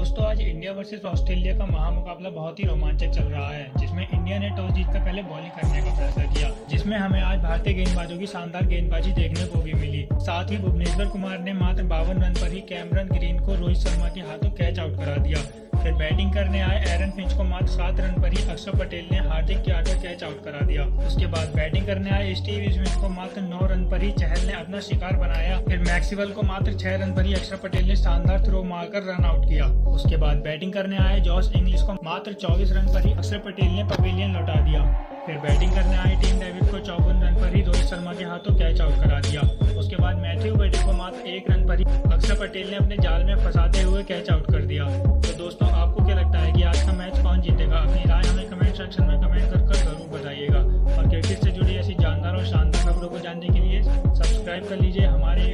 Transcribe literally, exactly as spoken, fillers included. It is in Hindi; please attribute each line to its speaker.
Speaker 1: दोस्तों आज इंडिया वर्सेस ऑस्ट्रेलिया का महामुकाबला बहुत ही रोमांचक चल रहा है, जिसमें इंडिया ने टॉस जीतकर पहले बॉलिंग करने का फैसला किया, जिसमें हमें आज भारतीय गेंदबाजों की शानदार गेंदबाजी देखने को भी मिली। साथ ही भुवनेश्वर कुमार ने मात्र बावन रन पर ही कैमरन ग्रीन को रोहित शर्मा के हाथों कैच आउट करा दिया। फिर बैटिंग करने आए एरन फिंच को मात्र सात रन पर ही अक्षर पटेल ने हार्दिक यार्ड का कैच आउट करा दिया। उसके बाद बैटिंग करने आए स्टीव स्मिथ को मात्र नौ रन पर ही चहल ने अपना शिकार बनाया। फिर मैक्सवेल को मात्र छह रन पर ही अक्षर पटेल ने शानदार थ्रो मारकर रन आउट किया। उसके बाद बैटिंग करने आए जॉश इंग्लिश को मात्र चौबीस रन पर ही अक्षर पटेल ने पवेलियन लौटा दिया। फिर बैटिंग करने आए टीम डेविड को चौवन रन पर ही रोहित शर्मा के हाथों कैच आउट करा दिया। उसके बाद मैथ्यू वेड को मात्र एक रन पर ही अक्षर पटेल ने अपने जाल में फंसाते हुए कैच आउट कर दिया। तो दोस्तों आपको क्या लगता है कि आज का मैच कौन जीतेगा? अपनी राय हमें कमेंट सेक्शन में कमेंट कर कर जरूर बताइएगा। और क्रिकेट से जुड़ी ऐसी जानदार और शानदार खबरों को जानने के लिए सब्सक्राइब कर लीजिए हमारे